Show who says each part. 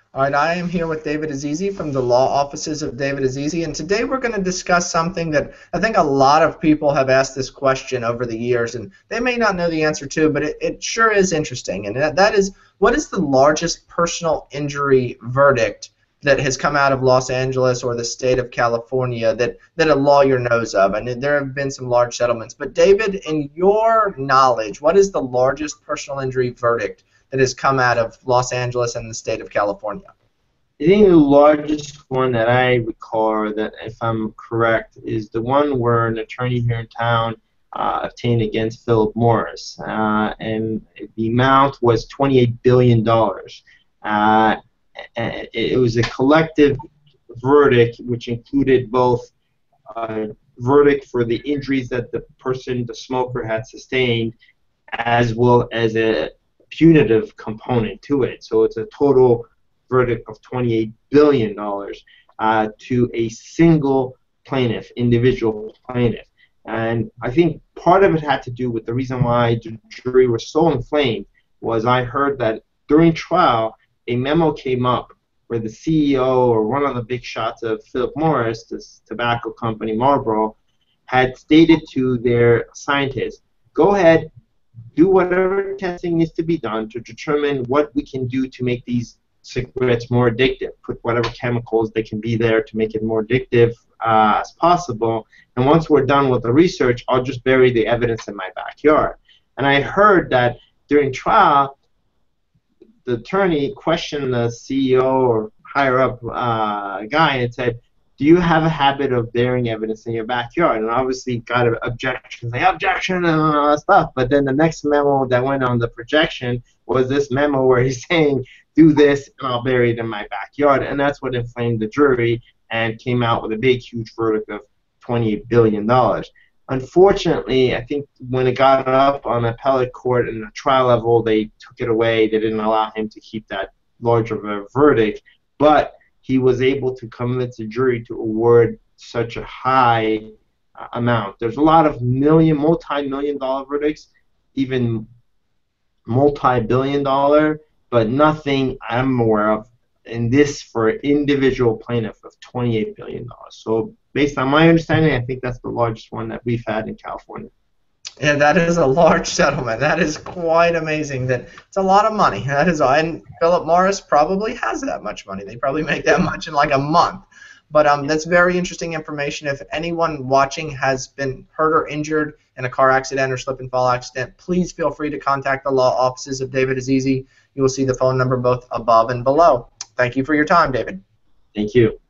Speaker 1: All right, I am here with David Azizi from the law offices of David Azizi, and today we're going to discuss something that I think a lot of people have asked this question over the years, and they may not know the answer to, but it sure is interesting, and that is, what is the largest personal injury verdict that has come out of Los Angeles or the state of California that a lawyer knows of? And there have been some large settlements, but David, in your knowledge, what is the largest personal injury verdict that has come out of Los Angeles and the state of California?
Speaker 2: I think the largest one that I recall, that if I'm correct, is the one where an attorney here in town obtained against Philip Morris, and the amount was $28 billion. It was a collective verdict which included both a verdict for the injuries that the person, the smoker, had sustained, as well as a punitive component to it. So it's a total verdict of $28 billion to a single plaintiff, individual plaintiff. And I think part of it had to do with the reason why the jury was so inflamed was I heard that during trial a memo came up where the CEO or one of the big shots of Philip Morris, this tobacco company Marlboro, had stated to their scientists, go ahead, do whatever testing needs to be done to determine what we can do to make these cigarettes more addictive, put whatever chemicals they can be there to make it more addictive as possible. And once we're done with the research, I'll just bury the evidence in my backyard. And I heard that during trial, the attorney questioned the CEO or higher up guy and said, do you have a habit of burying evidence in your backyard? And obviously got an objection, like objection and all that stuff. But then the next memo that went on the projection was this memo where he's saying, do this and I'll bury it in my backyard. And that's what inflamed the jury and came out with a big, huge verdict of $28 billion. Unfortunately, I think when it got up on appellate court and the trial level, they took it away. They didn't allow him to keep that large of a verdict. But he was able to convince the jury to award such a high amount. There's a lot of multi-million dollar verdicts, even multi-billion dollar, but nothing I'm aware of in this for an individual plaintiff of $28 billion. So based on my understanding, I think that's the largest one that we've had in California.
Speaker 1: Yeah, that is a large settlement. That is quite amazing. It's a lot of money. That is, and Philip Morris probably has that much money. They probably make that much in like a month. But that's very interesting information. If anyone watching has been hurt or injured in a car accident or slip and fall accident, please feel free to contact the law offices of David Azizi. You will see the phone number both above and below. Thank you for your time, David.
Speaker 2: Thank you.